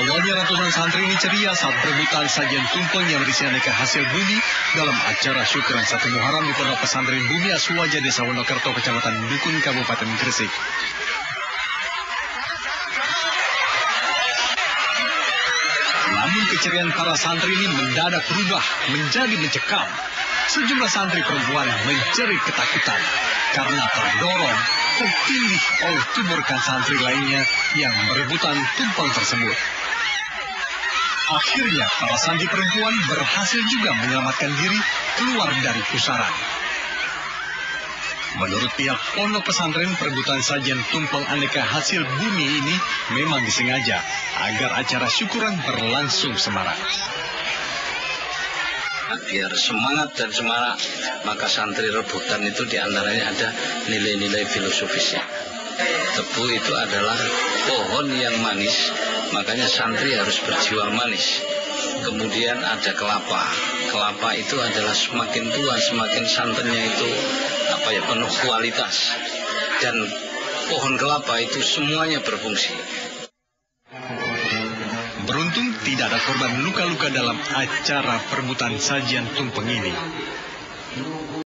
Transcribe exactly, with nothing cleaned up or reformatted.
Awalnya ratusan santri ini ceria saat perebutan sajian tumpeng yang berisi aneka hasil bumi dalam acara syukuran satu Muharram di Pondok Pesantren Bumi Aswaja Desa Wonokerto, Kecamatan Dukun, Kabupaten Gresik. Namun keceriaan para santri ini mendadak berubah menjadi mencekam. Sejumlah santri perempuan menjerit ketakutan karena terdorong, tertindih oleh tuburkan santri lainnya yang merebutan tumpeng tersebut. Akhirnya, para santri perempuan berhasil juga menyelamatkan diri keluar dari pusaran. Menurut pihak pondok pesantren, perebutan sajian tumpeng aneka hasil bumi ini memang disengaja agar acara syukuran berlangsung semarak. Biar semangat dan semarak, maka santri rebutan itu diantaranya ada nilai-nilai filosofisnya. Tebu itu adalah pohon yang manis, makanya santri harus berjiwa manis. Kemudian ada kelapa. Kelapa itu adalah semakin tua, semakin santannya itu apa ya penuh kualitas. Dan pohon kelapa itu semuanya berfungsi. Beruntung tidak ada korban luka-luka dalam acara perebutan sajian tumpeng ini.